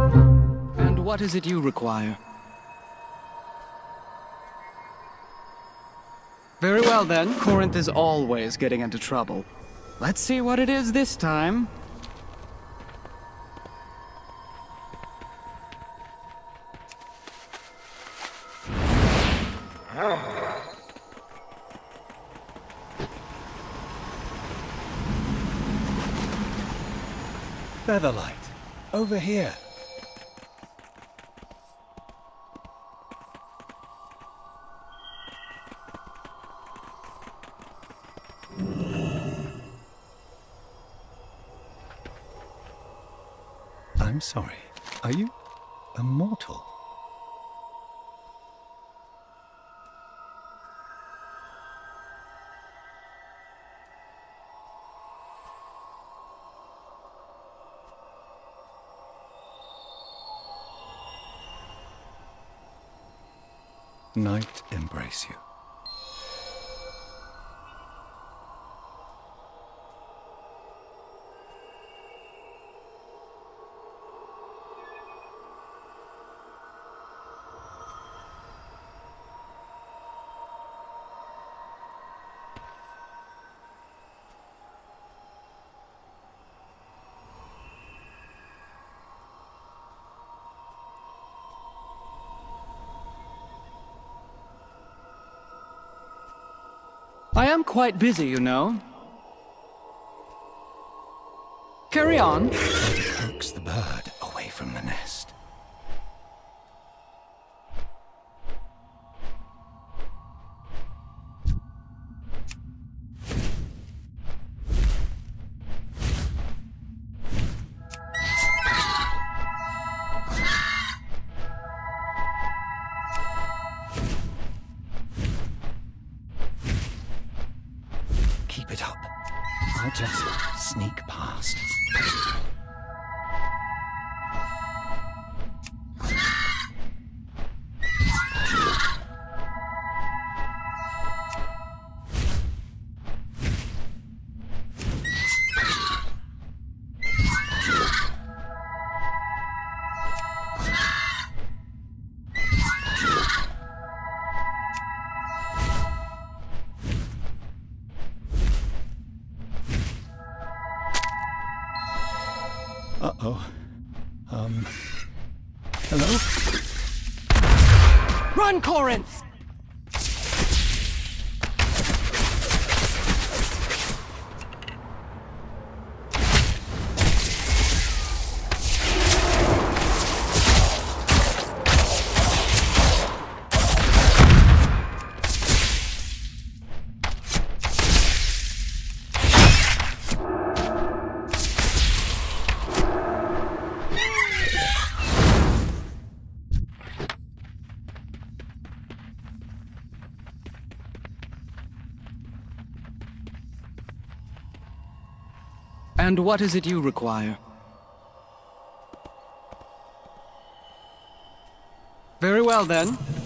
And what is it you require? Very well then, Corinth is always getting into trouble. Let's see what it is this time. Featherlight, over here. I'm sorry. Are you a mortal? Night embrace you. I am quite busy, you know. Carry on. It coax the bird away from the nest. Keep it up. I'll just sneak past. Uh-oh. Hello? Run, Corinth! And what is it you require? Very well then.